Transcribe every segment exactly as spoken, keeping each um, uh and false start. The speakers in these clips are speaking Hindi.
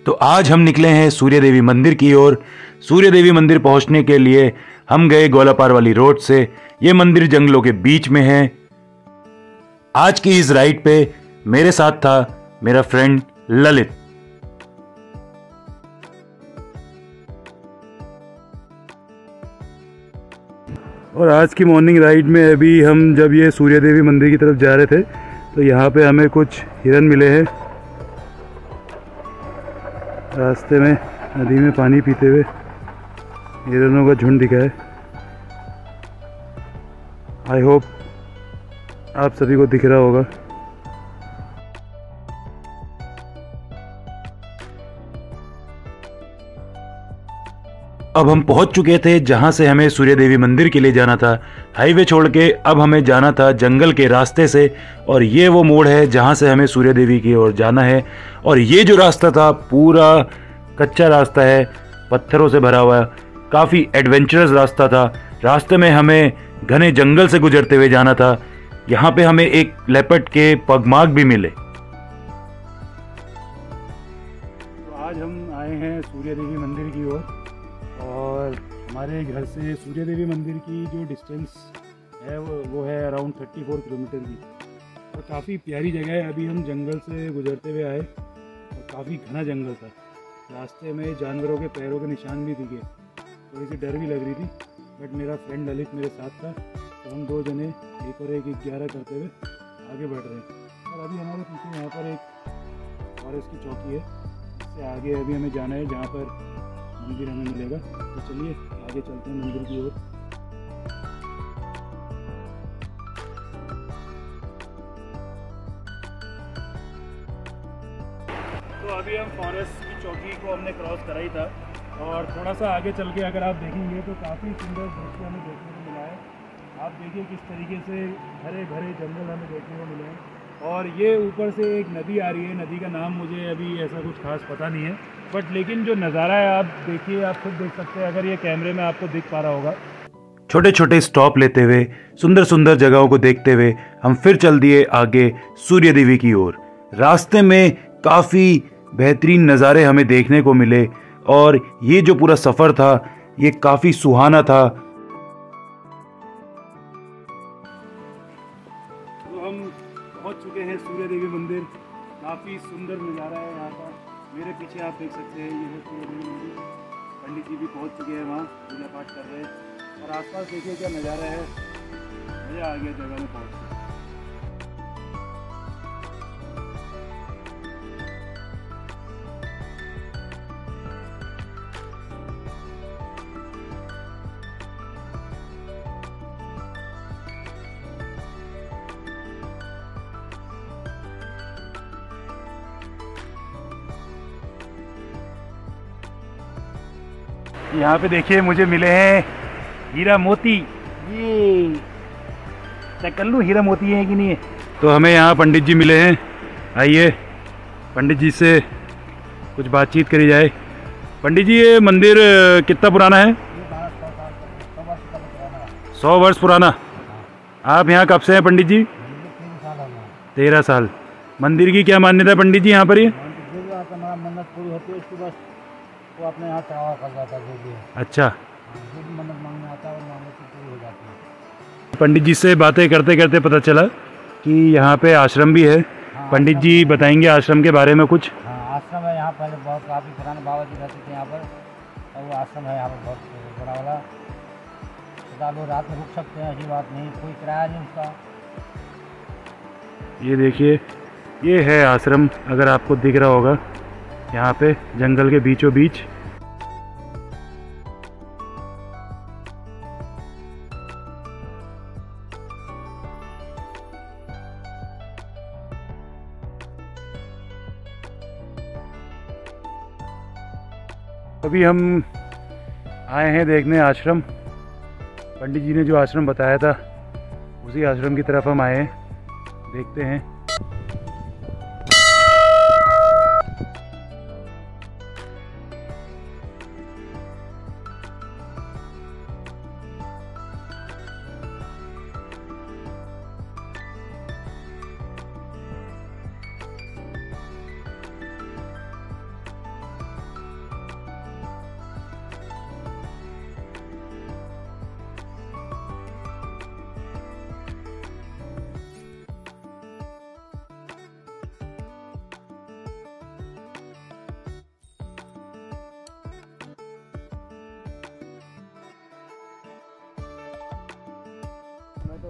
तो आज हम निकले हैं सूर्य देवी मंदिर की ओर। सूर्य देवी मंदिर पहुंचने के लिए हम गए गोलापार वाली रोड से। ये मंदिर जंगलों के बीच में है। आज की इस राइड पे मेरे साथ था मेरा फ्रेंड ललित। और आज की मॉर्निंग राइड में अभी हम जब ये सूर्य देवी मंदिर की तरफ जा रहे थे तो यहाँ पे हमें कुछ हिरन मिले हैं रास्ते में, नदी में पानी पीते हुए हिरनों का झुंड दिखा है। आई होप आप सभी को दिख रहा होगा। अब हम पहुंच चुके थे जहां से हमें सूर्य देवी मंदिर के लिए जाना था। हाईवे छोड़ के अब हमें जाना था जंगल के रास्ते से, और ये वो मोड़ है जहां से हमें सूर्य देवी की ओर जाना है। और ये जो रास्ता था पूरा कच्चा रास्ता है, पत्थरों से भरा हुआ, काफ़ी एडवेंचरस रास्ता था। रास्ते में हमें घने जंगल से गुजरते हुए जाना था। यहाँ पे हमें एक लेपर्ड के पगमार्क भी मिले। तो आज हम आए हैं सूर्य देवी मंदिर की ओर, और हमारे घर से सूर्य देवी मंदिर की जो डिस्टेंस है वो वो है अराउंड चौंतीस किलोमीटर की, और काफ़ी प्यारी जगह है। अभी हम जंगल से गुजरते हुए आए और काफ़ी घना जंगल था। रास्ते में जानवरों के पैरों के निशान भी दिखे, थोड़ी सी डर भी लग रही थी, बट मेरा फ्रेंड ललित मेरे साथ था, तो हम दो जने एक और एक ग्यारह करते हुए आगे बढ़ रहे हैं। और अभी हमारे पीछे यहाँ पर एक फॉरेस्ट की चौकी है, इससे आगे अभी हमें जाना है जहाँ पर मंदिर हमें मिलेगा। तो चलिए आगे चलते हैं मंदिर की ओर। तो अभी हम फॉरेस्ट की चौकी को हमने क्रॉस करा ही था, और थोड़ा सा आगे चल के अगर आप देखेंगे तो काफ़ी सुंदर दृश्य हमें देखने को मिला है। आप देखिए किस तरीके से हरे भरे जंगल हमें देखने को मिले हैं, और ये ऊपर से एक नदी आ रही है। नदी का नाम मुझे अभी ऐसा कुछ खास पता नहीं है, बट लेकिन जो नज़ारा है आप देखिए, आप खुद देख सकते हैं अगर ये कैमरे में आपको दिख पा रहा होगा। छोटे छोटे स्टॉप लेते हुए, सुंदर सुंदर जगहों को देखते हुए हम फिर चल दिए आगे सूर्य देवी की ओर। रास्ते में काफ़ी बेहतरीन नज़ारे हमें देखने को मिले, और ये जो पूरा सफ़र था ये काफ़ी सुहाना था। तो हम पहुंच चुके हैं सूर्य देवी मंदिर। काफ़ी सुंदर नज़ारा है यहाँ का। मेरे पीछे आप देख सकते हैं ये है सूर्य देवी मंदिर। पंडित जी भी पहुंच चुके हैं वहाँ, पूजा पाठ कर रहे हैं, और आसपास देखिए क्या नज़ारा है। मज़ा आ गया जगह में पहुँच के। यहाँ पे देखिए मुझे मिले हैं हीरा मोती। ये चेक कर लूँ हीरा मोती है कि नहीं है। तो हमें यहाँ पंडित जी मिले हैं। आइए पंडित जी से कुछ बातचीत करी जाए। पंडित जी ये मंदिर कितना पुराना है? सौ वर्ष पुराना। आप यहाँ कब से हैं पंडित जी? तेरह साल। मंदिर की क्या मान्यता है पंडित जी यहाँ पर? ये मन्नत पूरी होती है उसकी, बस वो अपने यहाँ चढ़ावा कर जाता है जो भी है। अच्छा, जो भी मन्नत मांगने आता है वो मांगने की पूरी हो जाती है। पंडित जी से बातें करते करते पता चला कि यहाँ पे आश्रम भी है। हाँ, पंडित जी बताएंगे आश्रम के बारे में कुछ? हाँ, आश्रम है यहाँ पहले बहुत काफ़ी पुराने बाबा जी रहते थे यहाँ पर, और वो आश्रम है यहाँ पर बहुत बड़ा वाला। श्रद्धालु रात में रुक सकते हैं, ऐसी बात नहीं, कोई किराया नहीं उसका। ये देखिए ये है आश्रम, अगर आपको दिख रहा होगा यहाँ पे जंगल के बीचों बीच। अभी हम आए हैं देखने आश्रम। पंडित जी ने जो आश्रम बताया था उसी आश्रम की तरफ हम आए हैं, देखते हैं।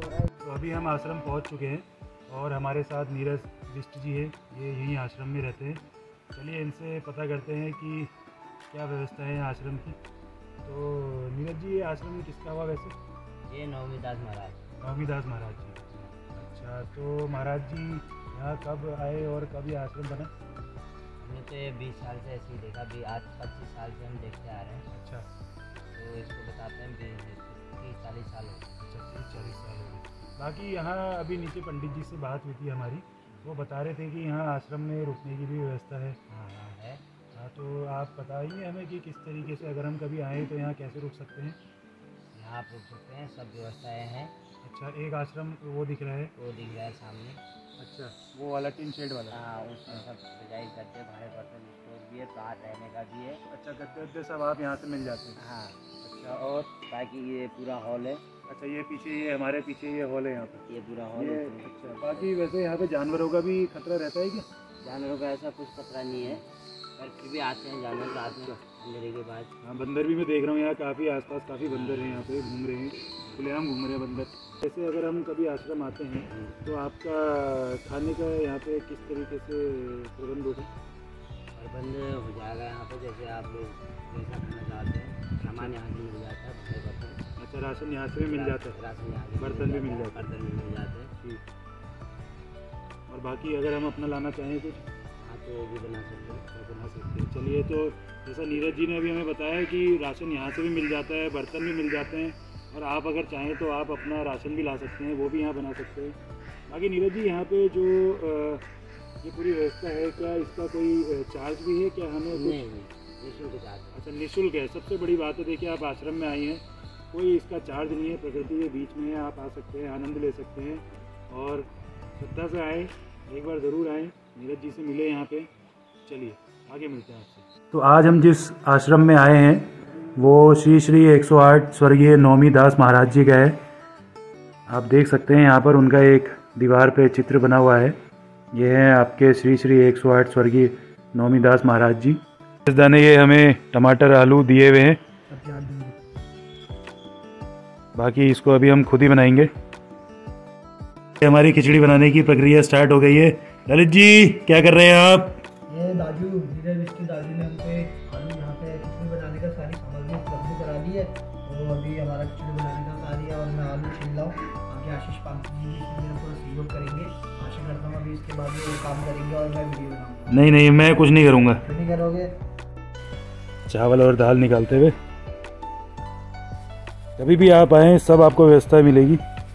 हो रहा है। तो अभी हम आश्रम पहुंच चुके हैं और हमारे साथ नीरज बिष्ट जी है, ये यहीं आश्रम में रहते हैं। चलिए इनसे पता करते हैं कि क्या व्यवस्था है आश्रम की। तो नीरज जी, ये आश्रम में किसका हुआ वैसे? ये नवमी दास महाराज। नवमी दास महाराज जी। अच्छा, तो महाराज जी यहाँ कब आए और कब ये आश्रम बना? हमने तो ये बीस साल से ऐसे ही देखा, भी आज पच्चीस साल से हम देखते आ रहे हैं। अच्छा, तो इसको बताते हैं तीस चालीस साल हो गए। अच्छा तीस चालीस साल हो गए। बाकी यहाँ अभी नीचे पंडित जी से बात हुई थी हमारी, वो बता रहे थे कि यहाँ आश्रम में रुकने की भी व्यवस्था है। हाँ हाँ है। हाँ, तो आप बताइए हमें कि किस तरीके से अगर हम कभी आएँ तो यहाँ कैसे रुक सकते हैं? यहाँ आप रुक सकते हैं, सब व्यवस्थाएं हैं। अच्छा, एक आश्रम वो दिख रहा है। वो दिख रहा है सामने। अच्छा, वो वाला टीन शेड वाला। हाँ, उसमें सब सजाई करते, भाड़े बर्तन स्टोर भी है, बाहर रहने का भी है। अच्छा, गद्दे वद्दे सब आप यहाँ से मिल जाते हैं? हाँ। अच्छा, और बाकी ये पूरा हॉल है। अच्छा, ये पीछे, ये हमारे पीछे ये हॉल है यहाँ पे। ये पूरा हॉल ये है। अच्छा, बाकी वैसे यहाँ पे जानवरों का भी खतरा रहता है क्या? जानवरों का ऐसा कुछ खतरा नहीं है, पर फिर भी आते हैं जानवर रात में अंधेरे के बाद। हाँ, बंदर भी मैं देख रहा हूँ यहाँ काफ़ी, आसपास काफ़ी बंदर हैं यहाँ पे, घूम रहे हैं, खुलेआम घूम रहे हैं बंदर। जैसे अगर हम कभी आश्रम आते हैं तो आपका खाने का यहाँ पे किस तरीके से प्रबंध होगा? प्रबंध हो जाएगा यहाँ पे, जैसे आप लोग जैसा खाना चाहते हैं, सामान यहाँ से मिल जाता है, भाड़े बर्तन। अच्छा, राशन यहाँ से भी मिल जाता है? राशन यहाँ से बर्तन भी मिल जाता है? बर्तन भी मिल जाते हैं। ठीक। और बाकी अगर हम अपना लाना चाहें कुछ? हाँ, तो वो भी बना सकते हैं। तो बना सकते हैं। चलिए, तो जैसा नीरज जी ने अभी हमें बताया कि राशन यहाँ से भी मिल जाता है, बर्तन भी मिल जाते हैं, और आप अगर चाहें तो आप अपना राशन भी ला सकते हैं, वो भी यहाँ बना सकते हैं। बाकी नीरज जी, यहाँ पे जो आ, ये पूरी व्यवस्था है, क्या इसका कोई चार्ज भी है क्या हमें? नहीं नहीं, निःशुल्क चार्ज। अच्छा, निःशुल्क है। सबसे बड़ी बात है, देखिए आप आश्रम में आई हैं, कोई इसका चार्ज नहीं है, प्रकृति के बीच में है, आप आ सकते हैं, आनंद ले सकते हैं और श्रद्धा से आए, एक बार ज़रूर आएँ, नीरज जी से मिले यहाँ पे। चलिए आगे मिलते हैं आपसे। तो आज हम जिस आश्रम में आए हैं वो श्री श्री एक सौ आठ स्वर्गीय नवमी दास महाराज जी का है। आप देख सकते हैं यहाँ पर उनका एक दीवार पे चित्र बना हुआ है। ये है आपके श्री श्री एक सौ आठ स्वर्गीय नवमी दास महाराज जी। इस दाने ये हमें टमाटर आलू दिए हुए हैं, बाकी इसको अभी हम खुद ही बनाएंगे। हमारी खिचड़ी बनाने की प्रक्रिया स्टार्ट हो गई है। ललित जी, क्या कर रहे हैं आप? ये दाजू नीरज बिष्ट की दाजू ने हमको आलू यहाँ पे खिचड़ी बनाने का सारी सामग्री उपलब्ध करा दी है, तो अभी हमारा खिचड़ी बनाने का कार्य है और मैं आलू छील रहा हूँ। आगे आशीष पांडे जी इसमें मेरा पूरा सहयोग करेंगे। आशा करता हूँ अभी इसके बाद वो काम करेंगे और मैं वीडियो बनाऊँगा। नहीं नहीं, मैं कुछ नहीं करूँगा। कुछ नहीं करोगे? चावल और दाल निकालते हुए कभी भी आप आएँ, सब आपको व्यवस्था मिलेगी।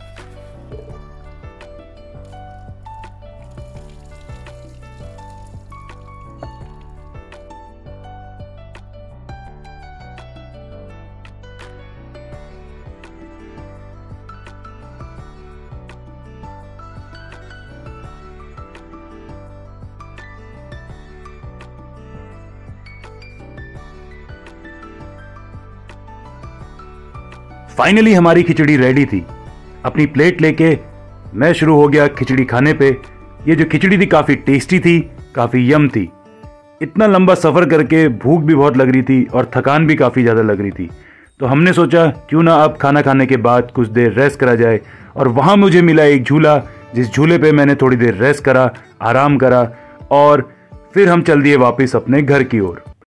फाइनली हमारी खिचड़ी रेडी थी। अपनी प्लेट लेके मैं शुरू हो गया खिचड़ी खाने पे। ये जो खिचड़ी थी काफ़ी टेस्टी थी, काफ़ी यम थी। इतना लंबा सफ़र करके भूख भी बहुत लग रही थी और थकान भी काफ़ी ज़्यादा लग रही थी, तो हमने सोचा क्यों ना अब खाना खाने के बाद कुछ देर रेस्ट करा जाए। और वहाँ मुझे मिला एक झूला, जिस झूले पे मैंने थोड़ी देर रेस्ट करा, आराम करा और फिर हम चल दिए वापस अपने घर की ओर।